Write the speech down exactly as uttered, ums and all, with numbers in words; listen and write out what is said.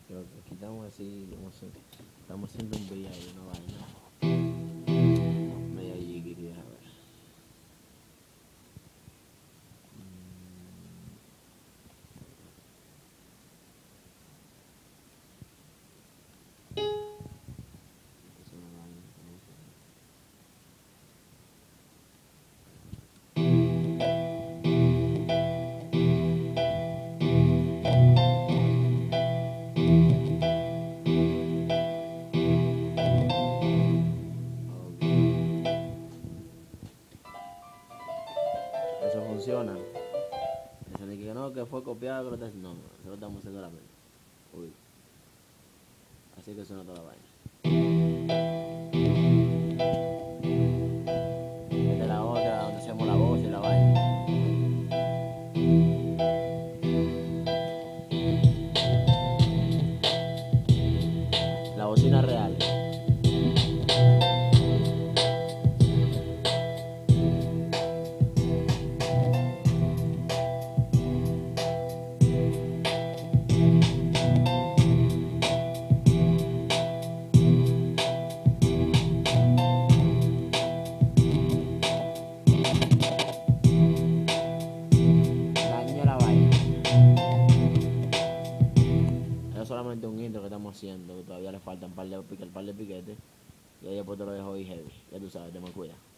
Creo que aquí estamos así, como si, estamos haciendo un V I ahí, una vaina. Media jiggy, a ver. Es una vaina, ¿cómo se llama? Ok. Eso funciona. Eso de que no, que fue copiado, que lo está haciendo. No, no, eso lo estamos haciendo la mente. Uy. Así que suena toda la vaina. Esta es la otra, donde hacemos la voz y la vaina. La bocina real. Daño la vaina. Eso es solamente un intro que estamos haciendo. Todavía le faltan un par de, pique- un par de piquetes. Y ahí después te lo dejo ahí heavy. Ya tú sabes, te me cuida.